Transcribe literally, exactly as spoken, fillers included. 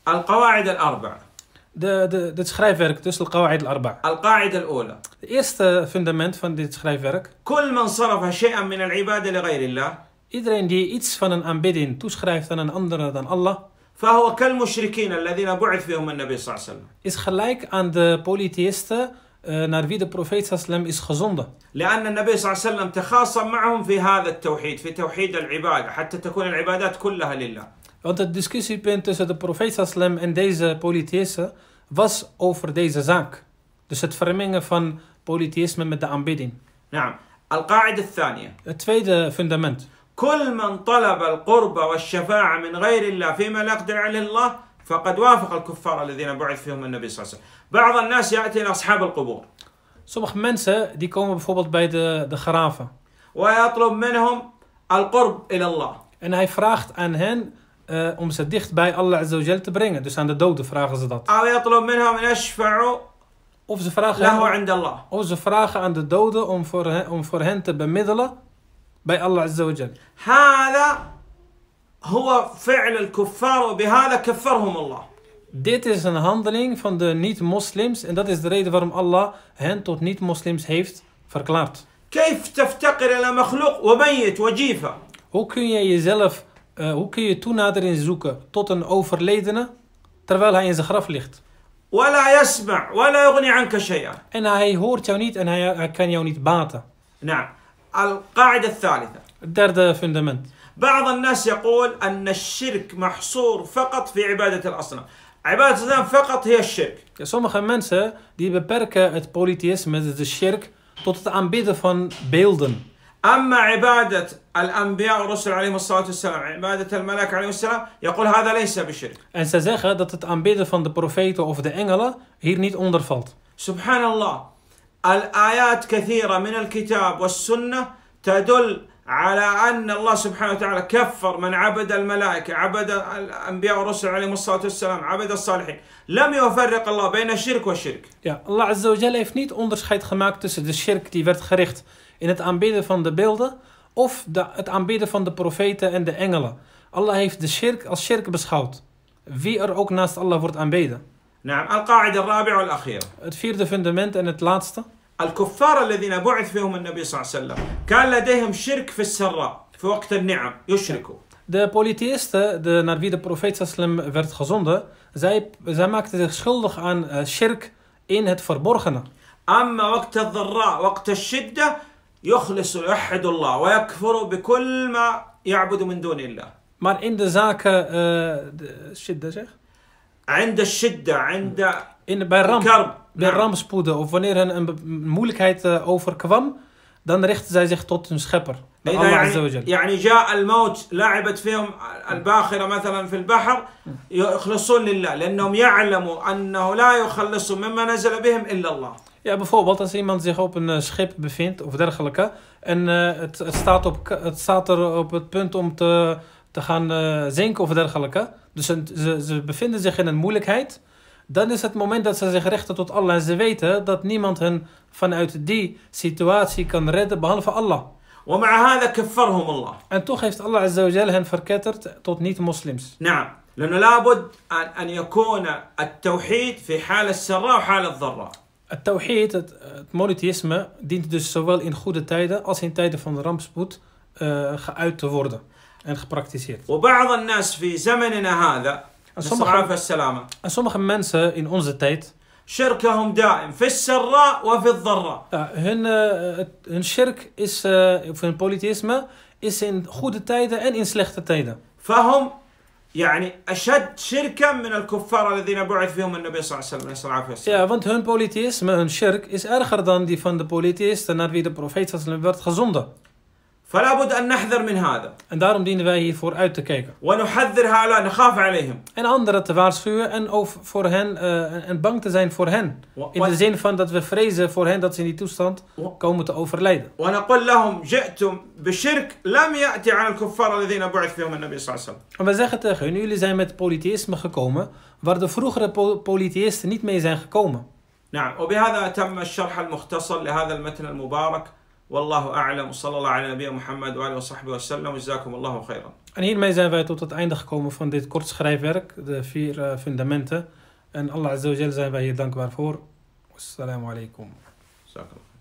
القواعد الأربع. De, de, dit schrijfwerk, dus al-Qawa'id al-Arba'. القاعدة الأولى. Het eerste fundament van dit schrijfwerk. كل من صرف شيئا من العبادة لغير الله. Iedereen die iets van een aanbidding toeschrijft aan een andere dan Allah. فهو كالمشركين الذين بعث فيهم النبي صلى الله عليه وسلم. Is gelijk aan de polytheïsten uh, naar wie de profeet sallam is gezonden. لأن النبي صلى الله عليه وسلم تخاصم معهم في هذا التوحيد في توحيد العبادة حتى تكون العبادات كلها لله. Want het discussiepunt tussen de profeet sallam en deze polytheïsten was over deze zaak. Dus het vermengen van polytheïsme met de aanbidding. نعم. القاعدة الثانية. Het tweede fundament. كل من طلب القرب والشفاعة من غير الله فيما لا يقدر عليه الله فقد وافق الكفار الذين بعث فيهم النبي صلى الله عليه وسلم. بعض الناس يأتي إلى أصحاب القبور. Sommige mensen die komen bijvoorbeeld bij de, de graven. ويطلب منهم القرب إلى الله. En hij vraagt aan hen uh, om ze dicht bij Allah Azza wa Jal te brengen. Dus aan de doden vragen ze dat. أو يطلب منهم أن يشفعوا Of ze vragen, له hen, عند الله. of ze vragen aan de doden om voor, hen, om voor hen te bemiddelen bij Allah Azza wa Jal. هذا هو فعل الكفار وبهذا كفرهم الله. Dit is een handeling van de niet-moslims en dat is de reden waarom Allah hen tot niet-moslims heeft verklaard. كيف تفتقر إلى مخلوق وميت وجيفة؟ Hoe kun je jezelf, uh, hoe kun je toenadering zoeken tot een overledene terwijl hij in zijn graf ligt? ولا يسمع ولا يغني عنك شيئا. En hij hoort jou niet en hij, hij kan jou niet baten. نعم. القاعدة الثالثة. Het derde fundament. بعض الناس يقول أن الشرك محصور فقط في عبادة الأصنام. عبادة الأصنام فقط هي الشرك. Ja, sommige mensen die beperken het polytheïsme, dus de shirk, tot het aanbidden van beelden. أما عبادة الأنبياء والرسل عليهم الصلاة والسلام عبادة الملائكة عليهم السلام يقول هذا ليس بشرك. En ze zeggen dat het aanbidden van de profeten of de engelen hier niet onder valt. سبحان الله. الآيات كثيرة من الكتاب والسنة تدل على أن الله سبحانه وتعالى كفر من عبد الملائكة عبد الأنبياء والرسل عليهم الصلاة والسلام عبد الصالحين. لم يفرق الله بين الشرك والشرك. Ja, Allah Azza wa Jal heeft niet onderscheid gemaakt tussen de shirk die werd gericht in het aanbidden van de beelden of de, het aanbidden van de profeten en de engelen. Allah heeft de shirk als shirk beschouwd. Wie er ook naast Allah wordt aanbeden. نعم. القاعدة الرابعة والأخيرة. Het vierde fundament en het laatste. الكفار الذين بعث فيهم النبي صلى الله عليه وسلم كان لديهم شرك في السراء في وقت النعم يشركوا. De polytheïsten, de, naar wie de profeet sallam werd gezonden, zij, zij maakten zich schuldig aan uh, shirk in het verborgene. أما وقت الضراء وقت الشدة يخلص يوحد الله ويكفر بكل ما يعبد من دون الله. Maar in de zaken, uh, de, shidda zeg? عند الشدة عند In, bij, ramp, الكرب. bij نعم. rampspoeden of wanneer hen een be- moeilijkheid uh, overkwam, dan richten zij zich tot hun schepper. Bij Allah Azza wa يعني, Jal. يعني جاء الموت لعبت فيهم الباخرة مثلا في البحر يخلصون لله لأنهم يعلموا أنه لا يخلص مما نزل بهم إلا الله. Ja, bijvoorbeeld als iemand zich op een uh, schip bevindt of dergelijke en uh, het, het, staat op, het staat er op het punt om te, te gaan uh, zinken of dergelijke. Dus ze, ze, ze bevinden zich in een moeilijkheid. Dan is het moment dat ze zich richten tot Allah en ze weten dat niemand hen vanuit die situatie kan redden behalve Allah. ومع هذا كفرهم الله. En toch heeft Allah Azza wa Jal hen verketterd tot niet-moslims. نعم. لأنه لابد أن أن يكون التوحيد في حال السراء وحال الضراء. Het tawhid, het, het monotheïsme, dient dus zowel in goede tijden als in tijden van de rampspoed uh, geuit te worden en gepraktiseerd. وبعض الناس في زمننا هذا نسأل الله السلامة. En sommige mensen in onze tijd, شركهم دائم في السراء وفي الضراء. ja, hun, uh, het, hun shirk is, uh, of hun polytheïsme is in goede tijden en in slechte tijden. فهم يعني أشد شركا من الكفار الذين بعث فيهم النبي صلى الله عليه وسلم نسأل الله السلامة. Ja, want hun polytheïsme, hun shirk, is erger dan die van de polytheïsten naar wie de profeet sallam werd gezonden. فلا بد أن نحذر من هذا. En daarom dienen wij hiervoor uit te kijken. ونحذر هؤلاء نخاف عليهم. En anderen te waarschuwen en over voor hen uh, en bang te zijn voor hen. In de zin van dat we vrezen voor hen dat ze in die toestand komen te overlijden. ونقول لهم جئتم بشرك لم يأتي على الكفار الذين بعث فيهم النبي صلى الله عليه وسلم. En we zeggen tegen hun, jullie zijn met polytheïsme gekomen waar de vroegere po- polytheïsten niet mee zijn gekomen. نعم. وبهذا تم الشرح المختصر لهذا المتن المبارك والله أعلم وصلى الله على نبينا محمد وآله وصحبه وسلم وجزاكم الله خيرا. En hiermee zijn wij tot het einde gekomen van dit kort schrijfwerk, de vier uh, fundamenten. En Allah Azza wa Jal zijn wij hier dankbaar voor. Wassalamu alaikum. جزاكم الله.